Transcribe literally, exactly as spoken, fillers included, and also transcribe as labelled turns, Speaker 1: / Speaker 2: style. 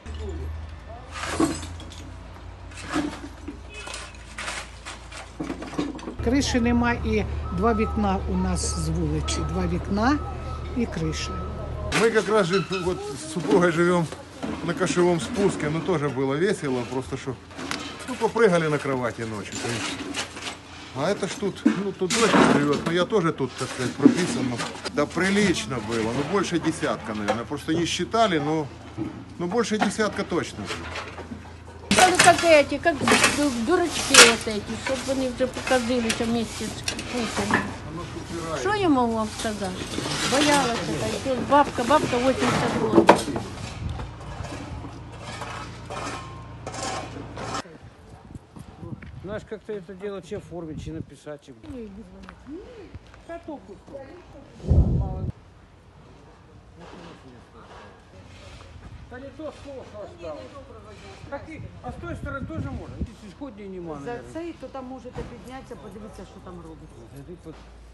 Speaker 1: Криші нема і два вікна у нас з вулиці. Два вікна і криша.
Speaker 2: Мы как раз же, вот, с супругой живем на кошевом спуске, но тоже было весело, просто что ну, попрыгали на кровати ночью. То есть. А это ж тут, ну тут дочка живет, но я тоже тут, так сказать, прописан. Ну, да прилично было, ну больше десятка, наверное. Просто не считали, но, но больше десятка точно.
Speaker 3: Ну, как эти, как дурачки вот эти, чтобы они уже показались вместе с Путиным. Что я могу вам сказать? Боялась это. Бабка, бабка восемьдесят лет.
Speaker 4: Знаешь, как-то это дело, че оформить, че написать, че... Да не то слово осталось. Так и, а с той стороны тоже можно. Здесь исходней нема,
Speaker 5: За
Speaker 4: наверное.
Speaker 5: цей, то там можете піднятися, подивитися, що там робиться.
Speaker 4: Тут